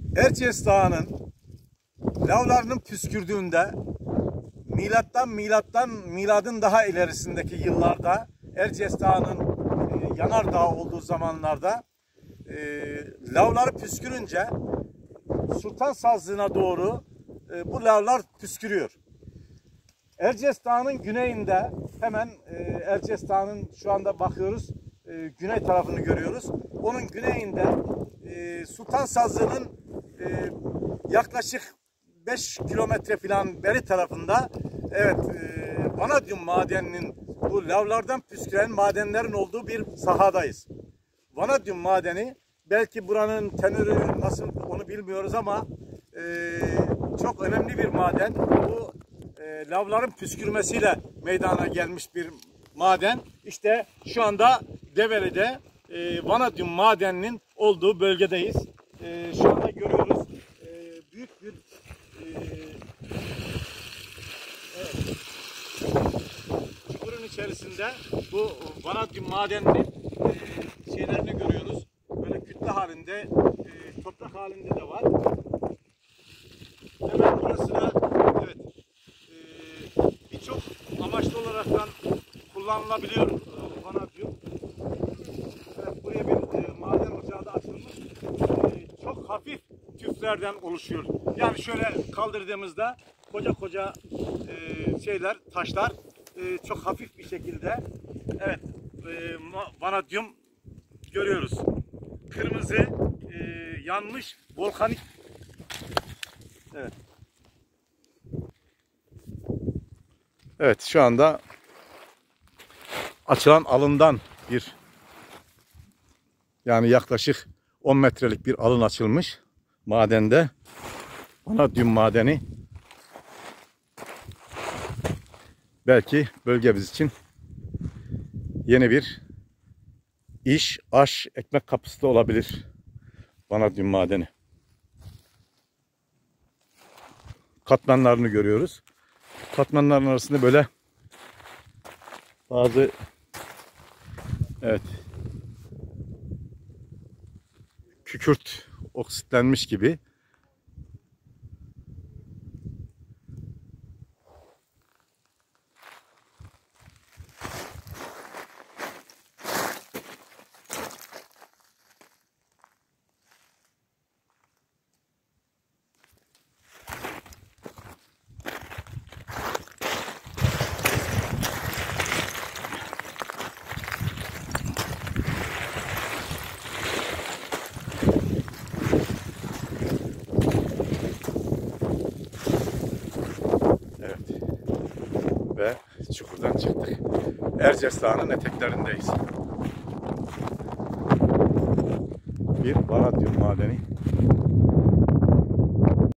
Erciyes Dağı'nın lavlarının püskürdüğünde miladın daha ilerisindeki yıllarda Erciyes Dağı'nın yanardağ olduğu zamanlarda lavları püskürünce Sultan Sazlığı'na doğru bu lavlar püskürüyor. Erciyes Dağı'nın güneyinde hemen Erciyes Dağı'nın şu anda bakıyoruz güney tarafını görüyoruz. Onun güneyinde Sultan Sazlığı'nın yaklaşık 5 kilometre falan beri tarafında vanadyum madeninin bu lavlardan püsküren madenlerin olduğu bir sahadayız. Vanadyum madeni belki buranın tenörü nasıl onu bilmiyoruz ama çok önemli bir maden. Bu lavların püskürmesiyle meydana gelmiş bir maden. İşte şu anda Develi'de vanadyum madeninin olduğu bölgedeyiz. Şu anda görüyoruz büyük bir çukurun içerisinde bu vanadyum madeninin şeylerini görüyoruz. Böyle kütle halinde, toprak halinde de var. Hemen burası da birçok amaçlı olaraktan kullanılabiliyor vanadyum. Evet, buraya bir maden ocağı da açılmış. Çok hafif tüflerden oluşuyor. Yani şöyle kaldırdığımızda koca taşlar çok hafif bir şekilde vanadyum görüyoruz. Kırmızı yanmış volkanik. Evet, şu anda açılan alından yani yaklaşık 10 metrelik bir alın açılmış madende. Vanadyum madeni. Belki bölgemiz için yeni bir iş, aş, ekmek kapısı da olabilir vanadyum madeni. Katmanlarını görüyoruz. Katmanların arasında böyle bazı kükürt oksitlenmiş gibi. Ve çukurdan çıktık. Erciyes Dağı'nın eteklerindeyiz. Bir vanadyum madeni.